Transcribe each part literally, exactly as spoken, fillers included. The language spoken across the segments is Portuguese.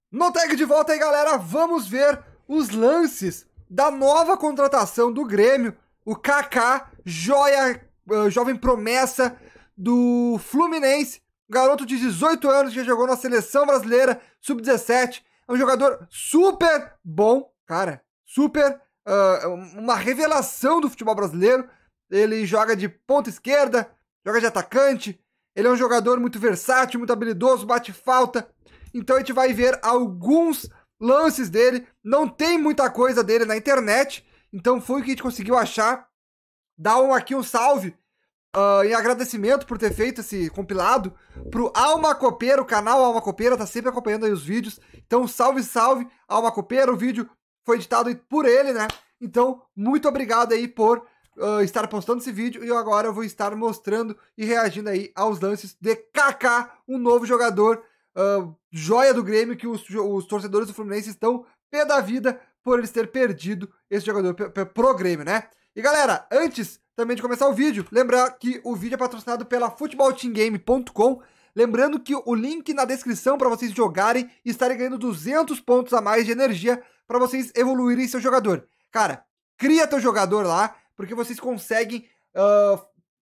No tag de volta aí, galera, vamos ver os lances da nova contratação do Grêmio, o Kaká, joia, uh, jovem promessa do Fluminense, garoto de dezoito anos que jogou na seleção brasileira, sub dezessete, é um jogador super bom, cara, super, uh, uma revelação do futebol brasileiro. Ele joga de ponta esquerda, joga de atacante, ele é um jogador muito versátil, muito habilidoso, bate falta. Então a gente vai ver alguns lances dele, não tem muita coisa dele na internet, então foi o que a gente conseguiu achar. Dá um, aqui um salve uh, em agradecimento por ter feito esse compilado pro Alma Copeira, o canal Alma Copeira, tá sempre acompanhando aí os vídeos. Então salve, salve, Alma Copeira, o vídeo foi editado por ele, né? Então muito obrigado aí por uh, estar postando esse vídeo, e agora eu vou estar mostrando e reagindo aí aos lances de Kaká, um novo jogador, Uh, joia do Grêmio, que os, os torcedores do Fluminense estão pé da vida por eles ter perdido esse jogador pro Grêmio, né? E galera, antes também de começar o vídeo, lembrar que o vídeo é patrocinado pela futebol team game ponto com, lembrando que o link na descrição para vocês jogarem e estarem ganhando duzentos pontos a mais de energia para vocês evoluírem seu jogador. Cara, cria teu jogador lá, porque vocês conseguem, uh,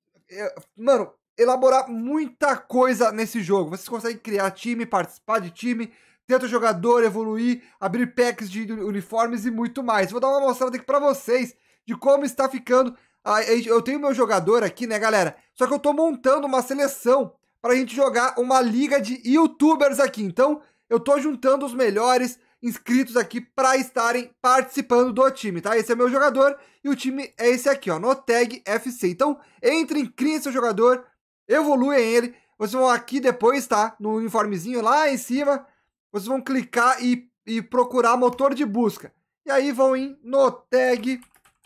mano, elaborar muita coisa nesse jogo. Vocês conseguem criar time, participar de time, ter outro jogador, evoluir, abrir packs de uniformes e muito mais. Vou dar uma mostrada aqui pra vocês de como está ficando. Eu tenho meu jogador aqui, né, galera? Só que eu tô montando uma seleção pra gente jogar uma liga de youtubers aqui. Então, eu tô juntando os melhores inscritos aqui pra estarem participando do time, tá? Esse é meu jogador e o time é esse aqui, ó, no Tag F C. Então, entrem, criem seu jogador, evoluem ele, vocês vão aqui depois, tá? No uniformezinho lá em cima, vocês vão clicar e, e procurar motor de busca. E aí vão ir no Tag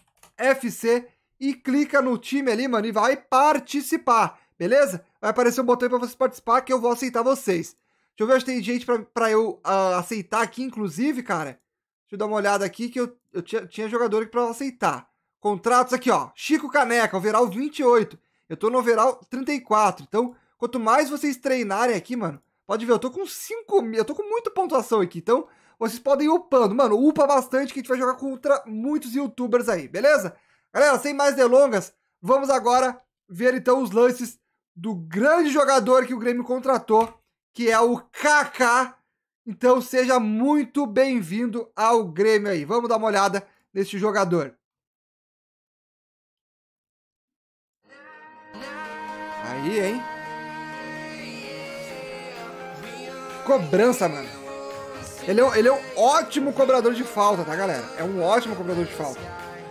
F C e clica no time ali, mano, e vai participar, beleza? Vai aparecer um botão aí pra vocês participar que eu vou aceitar vocês. Deixa eu ver se tem gente pra, pra eu uh, aceitar aqui, inclusive, cara. Deixa eu dar uma olhada aqui que eu, eu tinha, tinha jogador aqui pra aceitar. Contratos aqui, ó. Chico Caneca, overall vinte e oito. Eu tô no overall trinta e quatro, então quanto mais vocês treinarem aqui, mano, pode ver, eu tô com cinco mil, eu tô com muita pontuação aqui, então vocês podem ir upando, mano, upa bastante que a gente vai jogar contra muitos youtubers aí, beleza? Galera, sem mais delongas, vamos agora ver então os lances do grande jogador que o Grêmio contratou, que é o Kaká. Então seja muito bem-vindo ao Grêmio aí, vamos dar uma olhada nesse jogador. Aí, hein? Cobrança, mano. Ele é, ele é um ótimo cobrador de falta, tá, galera? É um ótimo cobrador de falta.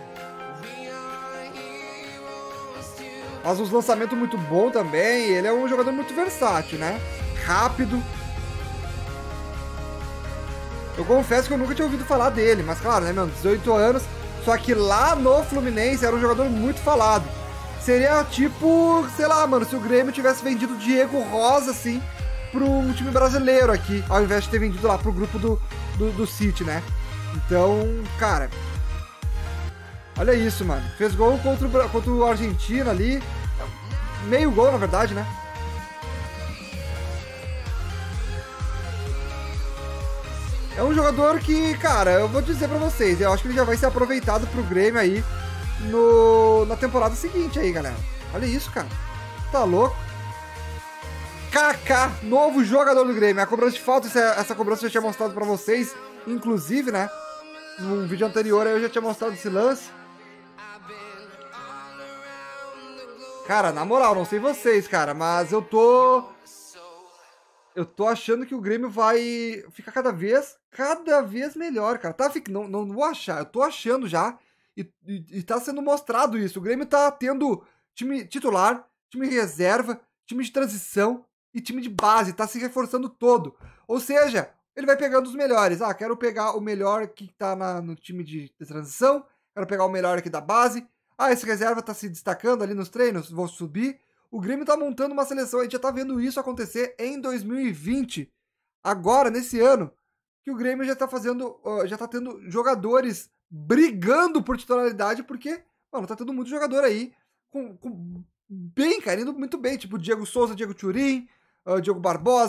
Faz uns lançamentos muito bons também. Ele é um jogador muito versátil, né? Rápido. Eu confesso que eu nunca tinha ouvido falar dele, mas claro, né, mano? dezoito anos. Só que lá no Fluminense era um jogador muito falado. Seria tipo, sei lá, mano, se o Grêmio tivesse vendido o Diego Rosa, assim, pro um time brasileiro aqui, ao invés de ter vendido lá pro grupo do, do, do City, né? Então, cara, olha isso, mano. Fez gol contra o, contra o Argentina ali, meio gol, na verdade, né? É um jogador que, cara, eu vou dizer pra vocês, eu acho que ele já vai ser aproveitado pro Grêmio aí No, na temporada seguinte aí, galera. Olha isso, cara. Tá louco. Kaká, novo jogador do Grêmio. A cobrança de falta, essa, essa cobrança eu já tinha mostrado pra vocês, inclusive, né? Num vídeo anterior eu já tinha mostrado esse lance. Cara, na moral, não sei vocês, cara, mas eu tô... Eu tô achando que o Grêmio vai ficar cada vez, cada vez melhor, cara. Tá, não, não vou achar, eu tô achando já. E, e, e tá sendo mostrado isso. O Grêmio tá tendo time titular, time reserva, time de transição e time de base. Tá se reforçando todo. Ou seja, ele vai pegando os melhores. Ah, quero pegar o melhor que tá na, no time de, de transição. Quero pegar o melhor aqui da base. Ah, esse reserva tá se destacando ali nos treinos. Vou subir. O Grêmio tá montando uma seleção. A gente já tá vendo isso acontecer em dois mil e vinte. Agora, nesse ano, que o Grêmio já tá fazendo... Já tá tendo jogadores brigando por titularidade, porque, mano, tá tendo muito jogador aí com, com bem, cara, indo muito bem, tipo Diego Souza, Diego Turim, uh, Diogo Barbosa,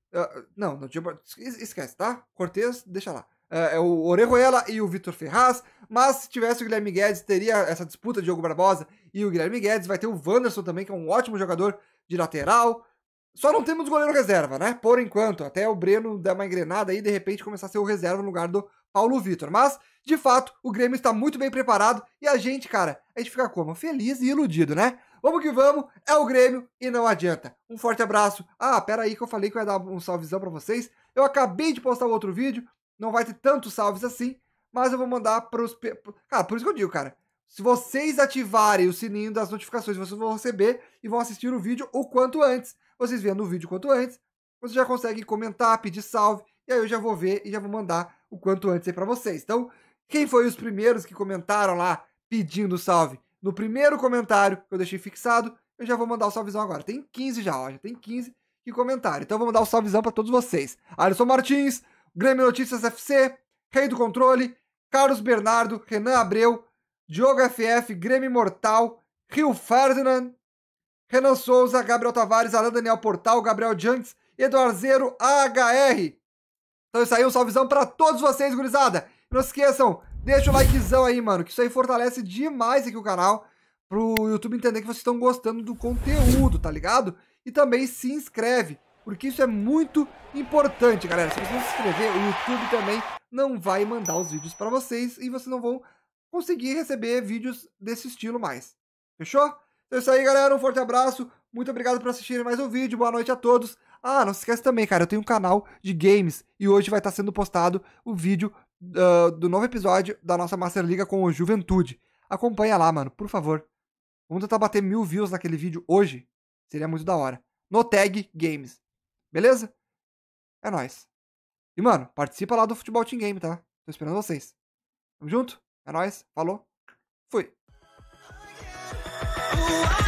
Uh, não, não tinha... Esquece, tá? Cortez, deixa lá. Uh, é o Orejuela e o Vitor Ferraz, mas se tivesse o Guilherme Guedes, teria essa disputa de Diogo Barbosa e o Guilherme Guedes. Vai ter o Wanderson também, que é um ótimo jogador de lateral. Só não temos goleiro reserva, né? Por enquanto, até o Breno dar uma engrenada aí e de repente começar a ser o reserva no lugar do Paulo Vitor. Mas, de fato, o Grêmio está muito bem preparado e a gente, cara, a gente fica como? Feliz e iludido, né? Vamos que vamos, é o Grêmio e não adianta. Um forte abraço. Ah, pera aí que eu falei que eu ia dar um salvezão pra vocês. Eu acabei de postar um outro vídeo, não vai ter tantos salves assim, mas eu vou mandar pros... Cara, por isso que eu digo, cara, se vocês ativarem o sininho das notificações, vocês vão receber e vão assistir o vídeo o quanto antes. Vocês vendo o vídeo quanto antes, vocês já conseguem comentar, pedir salve, e aí eu já vou ver e já vou mandar o quanto antes aí pra vocês. Então, quem foi os primeiros que comentaram lá pedindo salve? No primeiro comentário que eu deixei fixado, eu já vou mandar o salvezão agora. Tem quinze já, ó, já tem quinze que comentaram. Então eu vou mandar o salvezão pra todos vocês. Alisson Martins, Grêmio Notícias F C, Rei do Controle, Carlos Bernardo, Renan Abreu, Diogo F F, Grêmio Imortal, Rio Ferdinand, Renan Souza, Gabriel Tavares, Alan Daniel Portal, Gabriel Janks, Eduardo Zero, H R. Então isso aí, um salvezão pra todos vocês, gurizada. Não se esqueçam, deixa o likezão aí, mano, que isso aí fortalece demais aqui o canal, pro YouTube entender que vocês estão gostando do conteúdo, tá ligado? E também se inscreve, porque isso é muito importante, galera. Se você não se inscrever, o YouTube também não vai mandar os vídeos pra vocês e vocês não vão conseguir receber vídeos desse estilo mais. Fechou? Então é isso aí, galera. Um forte abraço. Muito obrigado por assistirem mais um vídeo. Boa noite a todos. Ah, não se esquece também, cara. Eu tenho um canal de games e hoje vai estar sendo postado o vídeo uh, do novo episódio da nossa Master Liga com o Juventude. Acompanha lá, mano, por favor. Vamos tentar bater mil views naquele vídeo hoje. Seria muito da hora. No Tag Games. Beleza? É nóis. E, mano, participa lá do Futebol Team Game, tá? Tô esperando vocês. Tamo junto? É nóis. Falou. Fui. Ooh,